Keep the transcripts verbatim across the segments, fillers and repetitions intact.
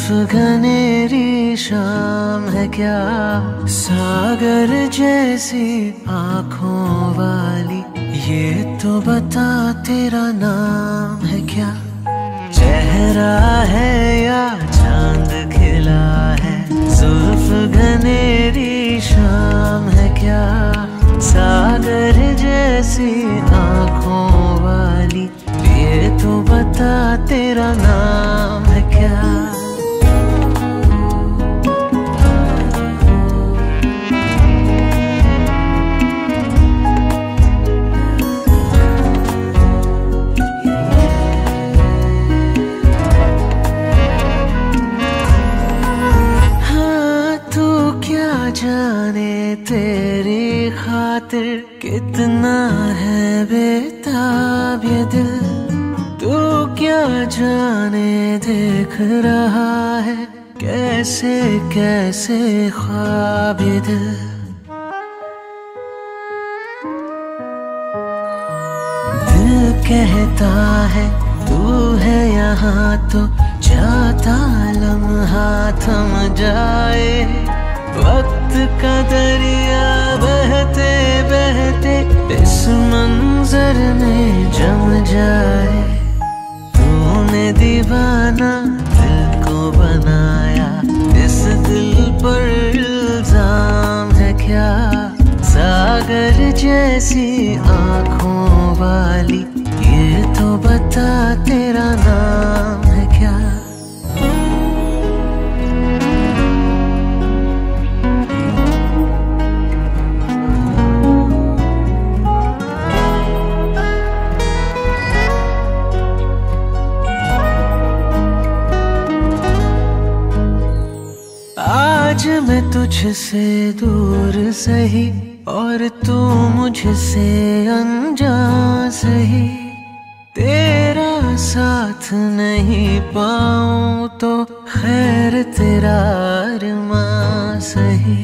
घनेरी शाम है क्या, सागर जैसी आँखों वाली, ये तो बता तेरा नाम है क्या। चेहरा है या चांद खिला है, जुल्फ घनेरी शाम है क्या, सागर जैसी आँखों वाली, ये तो बता तेरा नाम है क्या। जाने तेरी खातिर कितना है बेताब ये दिल, तू क्या जाने देख रहा है कैसे कैसे ख्वाब ये दिल। दिल कहता है तू है यहाँ तो जाता लम्हा थम जाए, वक्त का दरिया बहते बहते इस मंजर में जम जाए। तूने दीवाना दिल को बनाया, इस दिल पर इल्जाम है क्या, सागर जैसी आँखों वाली, ये तो बता तेरा नाम है क्या। आज मैं तुझसे दूर सही और तू मुझसे अनजान सही, तेरा साथ नहीं पाऊं तो खैर तेरा अरमां सही।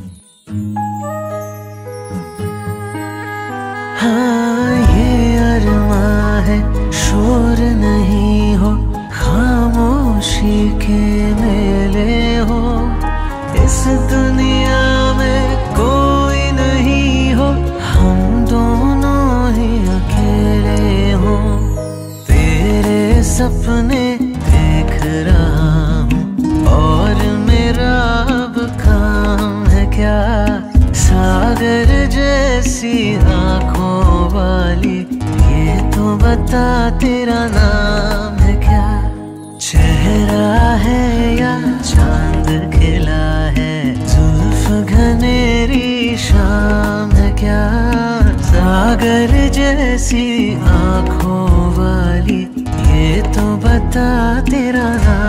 हाँ ये अरमां है शोर नहीं हो, खामोशी के मेले हो, इस दुनिया में कोई नहीं हो, हम दोनों ही अकेले हो। तेरे सपने देख रहा हूँ और मेरा अब काम है क्या, सागर जैसी आँखों वाली, ये तो बता तेरा नाम है क्या। चेहरा है या चांद खिला है, जुल्फ घनेरी शाम है क्या, सागर जैसी आँखों वाली, ये तो बता तेरा नाम।